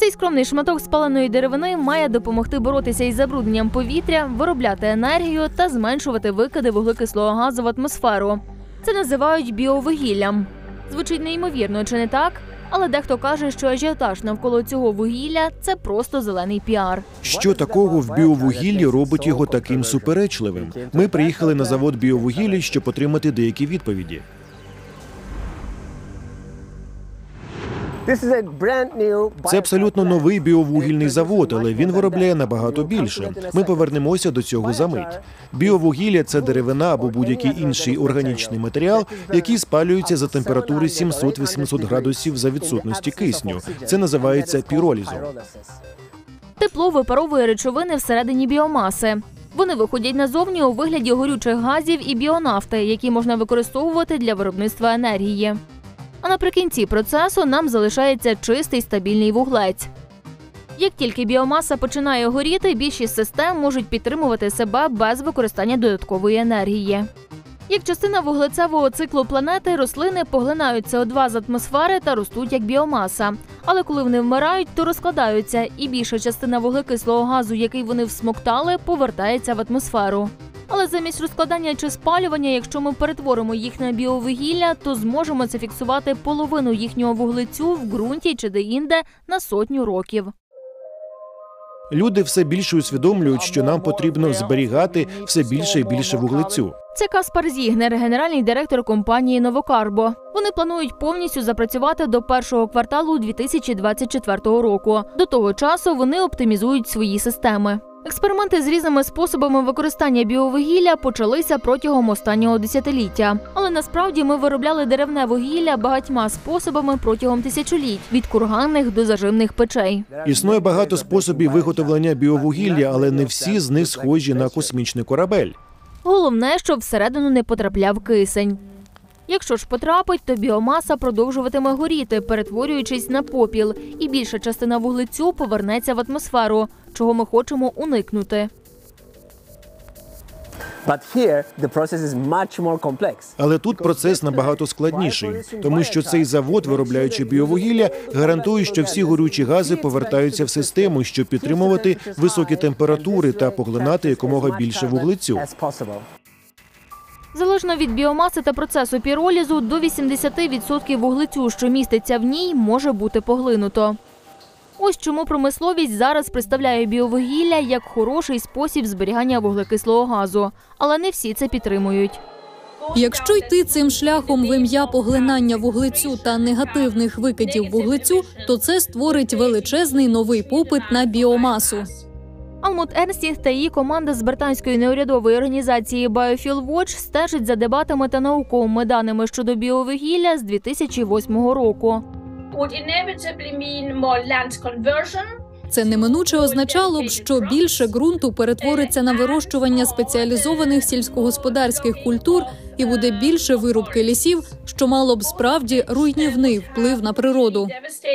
Цей скромний шматок спаленої деревини має допомогти боротися із забрудненням повітря, виробляти енергію та зменшувати викиди вуглекислого газу в атмосферу. Це називають біовугіллям. Звучить неймовірно, чи не так? Але дехто каже, що ажіотаж навколо цього вугілля – це просто зелений піар. Що такого в біовугіллі робить його таким суперечливим? Ми приїхали на завод біовугілля, щоб отримати деякі відповіді. Це абсолютно новий біовугільний завод, але він виробляє набагато більше. Ми повернемося до цього за мить. Біовугілля – це деревина або будь-який інший органічний матеріал, який спалюється за температури 700-800 градусів за відсутності кисню. Це називається піролізом. Тепло випаровує речовини всередині біомаси. Вони виходять назовні у вигляді горючих газів і біонафти, які можна використовувати для виробництва енергії. А наприкінці процесу нам залишається чистий стабільний вуглець. Як тільки біомаса починає горіти, більшість систем можуть підтримувати себе без використання додаткової енергії. Як частина вуглецевого циклу планети, рослини поглинають СО2 з атмосфери та ростуть як біомаса. Але коли вони вмирають, то розкладаються, і більша частина вуглекислого газу, який вони всмоктали, повертається в атмосферу. Але замість розкладання чи спалювання, якщо ми перетворимо їх на біовугілля, то зможемо зафіксувати половину їхнього вуглецю в ґрунті чи де-інде на 100 років. Люди все більше усвідомлюють, що нам потрібно зберігати все більше і більше вуглецю. Це Каспар Зігнер, генеральний директор компанії «Новокарбо». Вони планують повністю запрацювати до першого кварталу 2024 року. До того часу вони оптимізують свої системи. Експерименти з різними способами використання біовугілля почалися протягом останнього десятиліття. Але насправді ми виробляли деревне вугілля багатьма способами протягом тисячоліть – від курганних до зажимних печей. Існує багато способів виготовлення біовугілля, але не всі з них схожі на космічний корабель. Головне, щоб всередину не потрапляв кисень. Якщо ж потрапить, то біомаса продовжуватиме горіти, перетворюючись на попіл, і більша частина вуглецю повернеться в атмосферу, чого ми хочемо уникнути. Але тут процес набагато складніший, тому що цей завод, виробляючи біовугілля, гарантує, що всі горючі гази повертаються в систему, щоб підтримувати високі температури та поглинати якомога більше вуглецю. Залежно від біомаси та процесу піролізу, до 80% вуглецю, що міститься в ній, може бути поглинуто. Ось чому промисловість зараз представляє біовугілля як хороший спосіб зберігання вуглекислого газу. Але не всі це підтримують. Якщо йти цим шляхом в ім'я поглинання вуглецю та негативних викидів вуглецю, то це створить величезний новий попит на біомасу. Алмут Ернстінг та її команда з британської неурядової організації Biofuel Watch стежить за дебатами та науковими даними щодо біовугілля з 2008 року. Це неминуче означало б, що більше ґрунту перетвориться на вирощування спеціалізованих сільськогосподарських культур і буде більше вирубки лісів, що мало б справді руйнівний вплив на природу.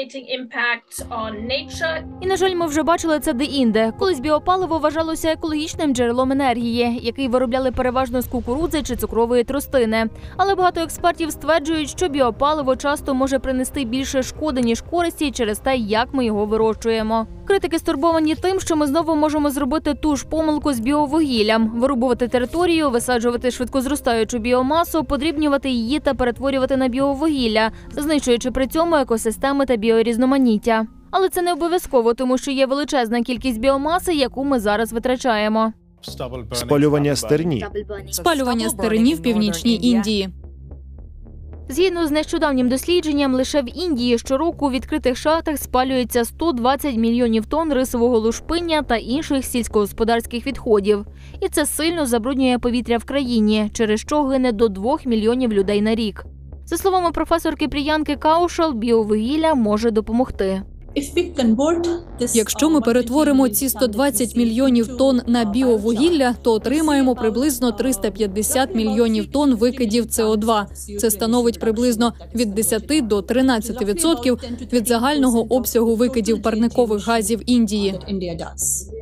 І, на жаль, ми вже бачили це де-інде. Колись біопаливо вважалося екологічним джерелом енергії, який виробляли переважно з кукурудзи чи цукрової тростини. Але багато експертів стверджують, що біопаливо часто може принести більше шкоди, ніж користі через те, як ми його вирощуємо. Критики стурбовані тим, що ми знову можемо зробити ту ж помилку з біовугіллям – вирубувати територію, висаджувати швидкозростаючу біомасу, подрібнювати її та перетворювати на біовугілля, знищуючи при цьому екосистеми та біорізноманіття. Але це не обов'язково, тому що є величезна кількість біомаси, яку ми зараз витрачаємо. Спалювання стерні. Спалювання стерні в Північній Індії. Згідно з нещодавнім дослідженням, лише в Індії щороку у відкритих шахтах спалюється 120 мільйонів тонн рисового лушпиння та інших сільськогосподарських відходів. І це сильно забруднює повітря в країні, через що гине до 2 мільйонів людей на рік. За словами професорки Приянки Каушал, біовугілля може допомогти. Якщо ми перетворимо ці 120 мільйонів тонн на біовугілля, то отримаємо приблизно 350 мільйонів тонн викидів СО2. Це становить приблизно від 10 до 13% від загального обсягу викидів парникових газів Індії.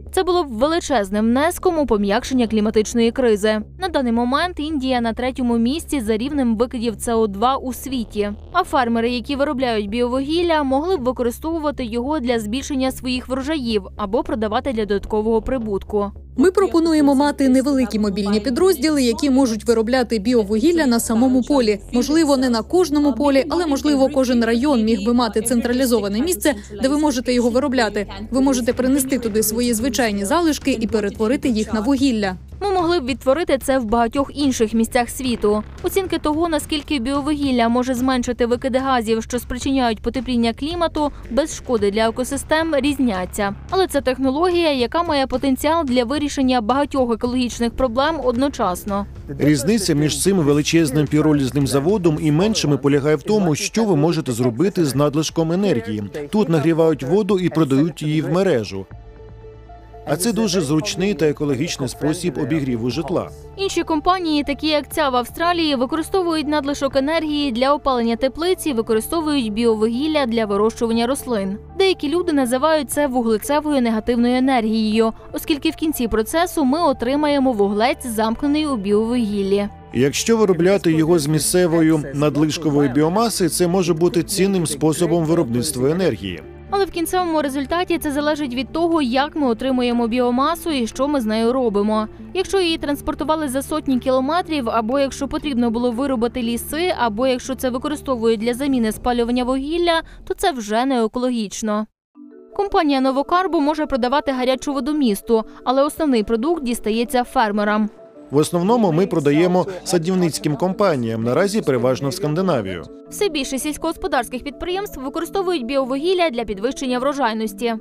Це було б величезним внеском у пом'якшення кліматичної кризи. На даний момент Індія на 3-му місці за рівнем викидів СО2 у світі. А фермери, які виробляють біовугілля, могли б використовувати його для збільшення своїх врожаїв або продавати для додаткового прибутку. Ми пропонуємо мати невеликі мобільні підрозділи, які можуть виробляти біовугілля на самому полі. Можливо, не на кожному полі, але, можливо, кожен район міг би мати централізоване місце, де ви можете його виробляти. Ви можете принести туди свої звичайні залишки і перетворити їх на вугілля. Ми могли б відтворити це в багатьох інших місцях світу. Оцінки того, наскільки біовугілля може зменшити викиди газів, що спричиняють потепління клімату, без шкоди для екосистем, різняться. Але це технологія, яка має потенціал для вирішення багатьох екологічних проблем одночасно. Різниця між цим величезним піролізним заводом і меншими полягає в тому, що ви можете зробити з надлишком енергії. Тут нагрівають воду і продають її в мережу. А це дуже зручний та екологічний спосіб обігріву житла. Інші компанії, такі як ця в Австралії, використовують надлишок енергії для опалення теплиць і використовують біовугілля для вирощування рослин. Деякі люди називають це вуглецевою негативною енергією, оскільки в кінці процесу ми отримаємо вуглець, замкнений у біовугіллі. Якщо виробляти його з місцевої надлишкової біомаси, це може бути цінним способом виробництва енергії. Але в кінцевому результаті це залежить від того, як ми отримуємо біомасу і що ми з нею робимо. Якщо її транспортували за сотні кілометрів, або якщо потрібно було вирубати ліси, або якщо це використовують для заміни спалювання вугілля, то це вже не екологічно. Компанія «Новокарбо» може продавати гарячу воду місту, але основний продукт дістається фермерам. В основному ми продаємо садівницьким компаніям, наразі переважно в Скандинавію. Все більше сільськогосподарських підприємств використовують біовугілля для підвищення врожайності.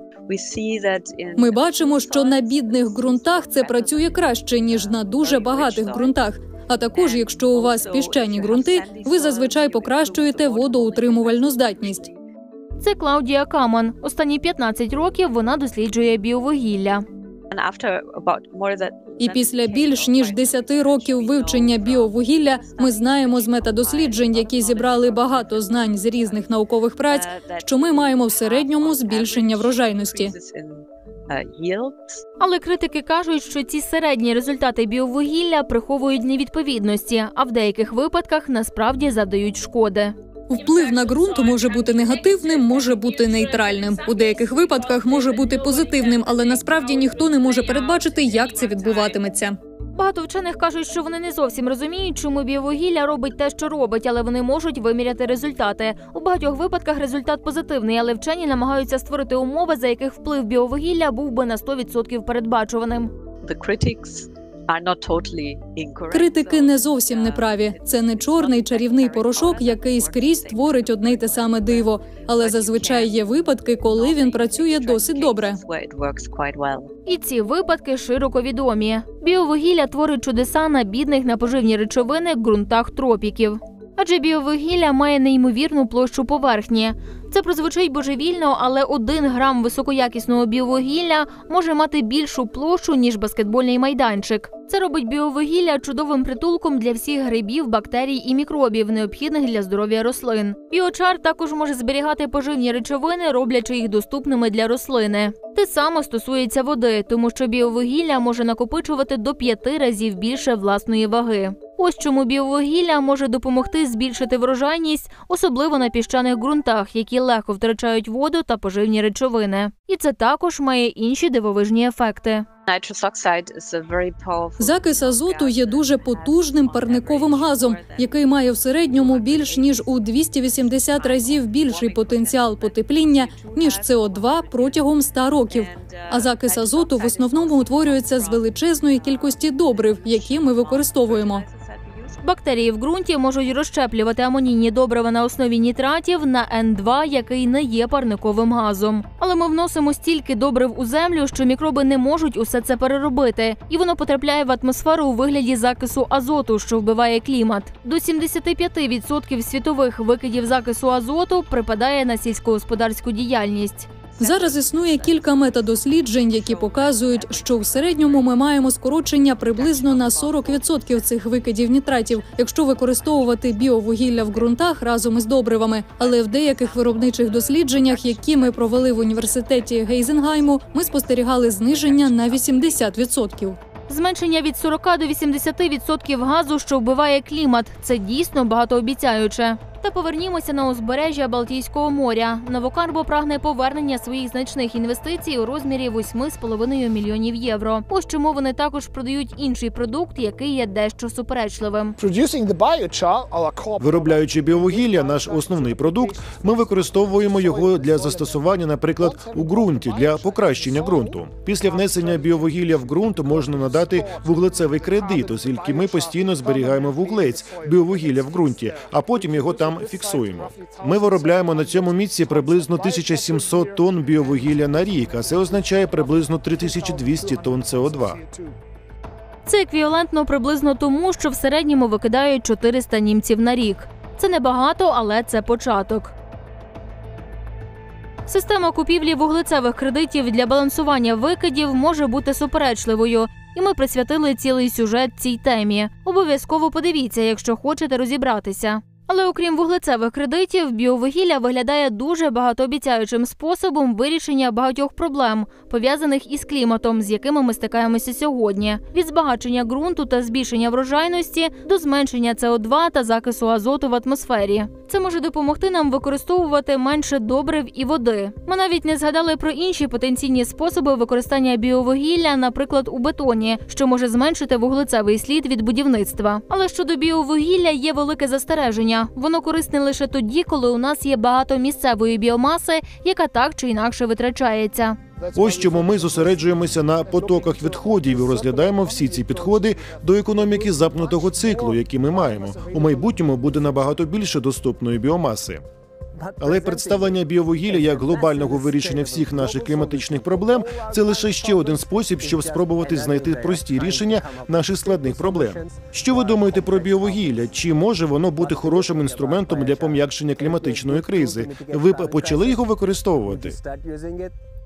Ми бачимо, що на бідних ґрунтах це працює краще, ніж на дуже багатих ґрунтах. А також, якщо у вас піщані ґрунти, ви зазвичай покращуєте водоутримувальну здатність. Це Клаудія Каман. Останні 15 років вона досліджує біовугілля. І після більш ніж 10 років вивчення біовугілля ми знаємо з метадосліджень, які зібрали багато знань з різних наукових праць, що ми маємо в середньому збільшення врожайності. Але критики кажуть, що ці середні результати біовугілля приховують невідповідності, а в деяких випадках насправді завдають шкоди. Вплив на ґрунт може бути негативним, може бути нейтральним. У деяких випадках може бути позитивним, але насправді ніхто не може передбачити, як це відбуватиметься. Багато вчених кажуть, що вони не зовсім розуміють, чому біовугілля робить те, що робить, але вони можуть виміряти результати. У багатьох випадках результат позитивний, але вчені намагаються створити умови, за яких вплив біовугілля був би на 100% передбачуваним. Критики не зовсім неправі. Це не чорний чарівний порошок, який скрізь творить одне й те саме диво. Але зазвичай є випадки, коли він працює досить добре. І ці випадки широко відомі. Біовугілля творить чудеса на бідних на поживні речовини ґрунтах тропіків. Адже біовугілля має неймовірну площу поверхні. Це прозвучить божевільно, але 1 грам високоякісного біовугілля може мати більшу площу, ніж баскетбольний майданчик. Це робить біовугілля чудовим притулком для всіх грибів, бактерій і мікробів, необхідних для здоров'я рослин. Біочар також може зберігати поживні речовини, роблячи їх доступними для рослини. Те саме стосується води, тому що біовугілля може накопичувати до 5 разів більше власної ваги. Ось чому біовугілля може допомогти збільшити врожайність, особливо на піщаних ґрунтах, які легко втрачають воду та поживні речовини. І це також має інші дивовижні ефекти. Закис азоту є дуже потужним парниковим газом, який має в середньому більш ніж у 280 разів більший потенціал потепління, ніж СО2 протягом 100 років. А закис азоту в основному утворюється з величезної кількості добрив, які ми використовуємо. Бактерії в ґрунті можуть розщеплювати амонійні добрива на основі нітратів на N2, який не є парниковим газом. Але ми вносимо стільки добрив у землю, що мікроби не можуть усе це переробити. І воно потрапляє в атмосферу у вигляді закису азоту, що вбиває клімат. До 75% світових викидів закису азоту припадає на сільськогосподарську діяльність. Зараз існує кілька метадосліджень, які показують, що в середньому ми маємо скорочення приблизно на 40% цих викидів нітратів, якщо використовувати біовугілля в ґрунтах разом із добривами. Але в деяких виробничих дослідженнях, які ми провели в університеті Гейзенгайму, ми спостерігали зниження на 80%. Зменшення від 40 до 80% газу, що вбиває клімат – це дійсно багатообіцяюче. Та повернімося на узбережжя Балтійського моря. Новокарбо прагне повернення своїх значних інвестицій у розмірі 8,5 мільйонів євро. Ось чому вони також продають інший продукт, який є дещо суперечливим. Виробляючи біовугілля, наш основний продукт, ми використовуємо його для застосування, наприклад, у ґрунті, для покращення ґрунту. Після внесення біовугілля в ґрунт можна надати вуглецевий кредит, оскільки ми постійно зберігаємо вуглець, біовугілля в ґрунті, а потім його там фіксуємо. Ми виробляємо на цьому місці приблизно 1700 тонн біовугілля на рік, а це означає приблизно 3200 тонн СО2. Це еквівалентно приблизно тому, що в середньому викидають 400 німців на рік. Це небагато, але це початок. Система купівлі вуглецевих кредитів для балансування викидів може бути суперечливою. І ми присвятили цілий сюжет цій темі. Обов'язково подивіться, якщо хочете розібратися. Але окрім вуглецевих кредитів, біовугілля виглядає дуже багатообіцяючим способом вирішення багатьох проблем, пов'язаних із кліматом, з якими ми стикаємося сьогодні. Від збагачення ґрунту та збільшення врожайності до зменшення СО2 та закису азоту в атмосфері. Це може допомогти нам використовувати менше добрив і води. Ми навіть не згадали про інші потенційні способи використання біовугілля, наприклад, у бетоні, що може зменшити вуглецевий слід від будівництва. Але щодо біовугілля є велике застереження. Воно корисне лише тоді, коли у нас є багато місцевої біомаси, яка так чи інакше витрачається. Ось чому ми зосереджуємося на потоках відходів і розглядаємо всі ці підходи до економіки замкнутого циклу, який ми маємо. У майбутньому буде набагато більше доступної біомаси. Але представлення біовугілля як глобального вирішення всіх наших кліматичних проблем – це лише ще один спосіб, щоб спробувати знайти прості рішення наших складних проблем. Що ви думаєте про біовугілля? Чи може воно бути хорошим інструментом для пом'якшення кліматичної кризи? Ви б почали його використовувати?